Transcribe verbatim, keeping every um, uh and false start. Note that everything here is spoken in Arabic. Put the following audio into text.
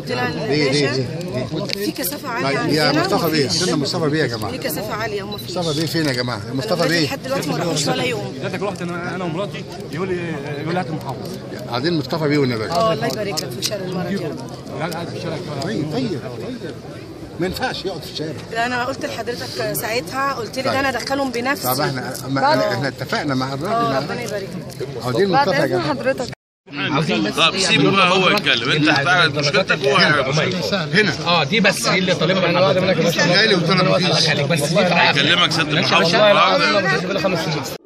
قلت لها ليه ليه ليه في كثافه عاليه يا مصطفى بيه؟ فين مصطفى بيه يا جماعه؟ في كثافه عاليه هم فين؟ مصطفى بيه فين يا جماعه؟ مصطفى بيه لحد دلوقتي ما راحوش ولا يوم. حضرتك رحت انا انا ومراتي يقول لي يقول لي هات المحافظ. قاعدين مصطفى بيه والنبي. اه الله يبارك لك في شارع المرض يا رب. يعني قاعد في الشارع. طيب طيب طيب ما ينفعش يقعد في الشارع. انا قلت لحضرتك ساعتها قلت لي ده انا ادخلهم بنفسي. طب احنا ما احنا اتفقنا مع الراجل. اه ربنا يبارك لك. عاوزين مصطفى يا جماعه. حضرتك طب سيبه بقى هو يتكلم، انت هتعرض مشكلتك وهو هيعرض هنا. اه دي بس دي اللي طالبها من حضرتك. جاي لي وطلب بس دي كلمك سيادة المحافظ.